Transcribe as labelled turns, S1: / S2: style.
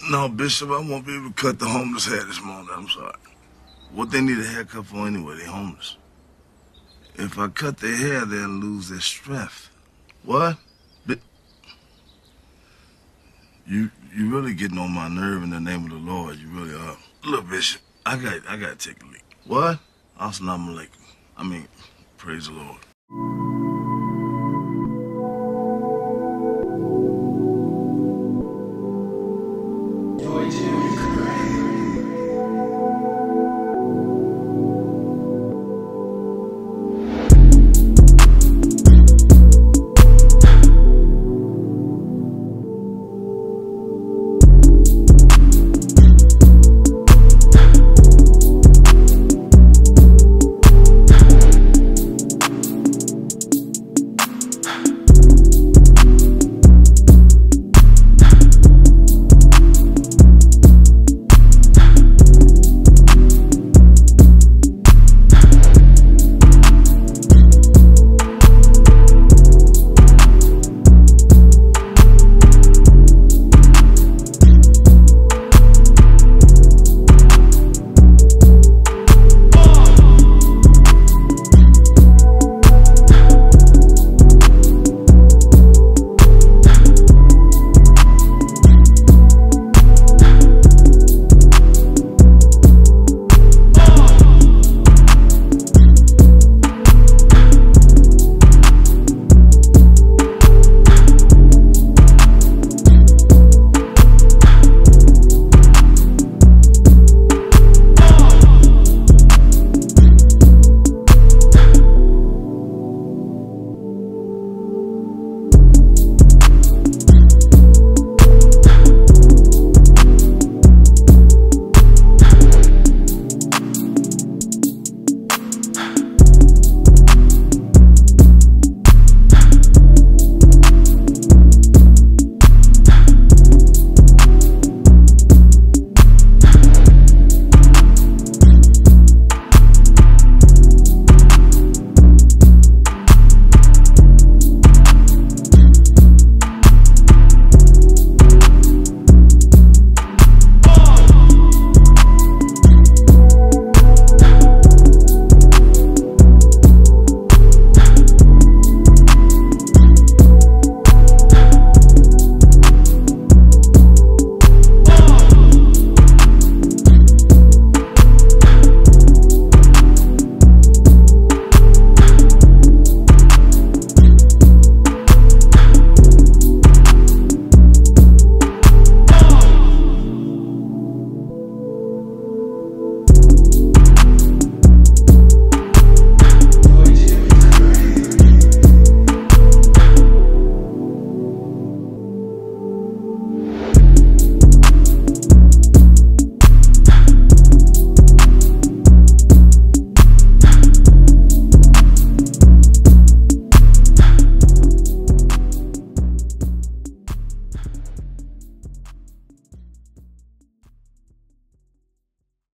S1: No, Bishop, I won't be able to cut the homeless hair this morning. I'm sorry. What they need a haircut for anyway? They homeless. If I cut their hair, they'll lose their strength. What? You really getting on my nerve in the name of the Lord. You really are. Look, Bishop, I got to take a leak. What? Assalamu alaikum. I mean, praise the Lord.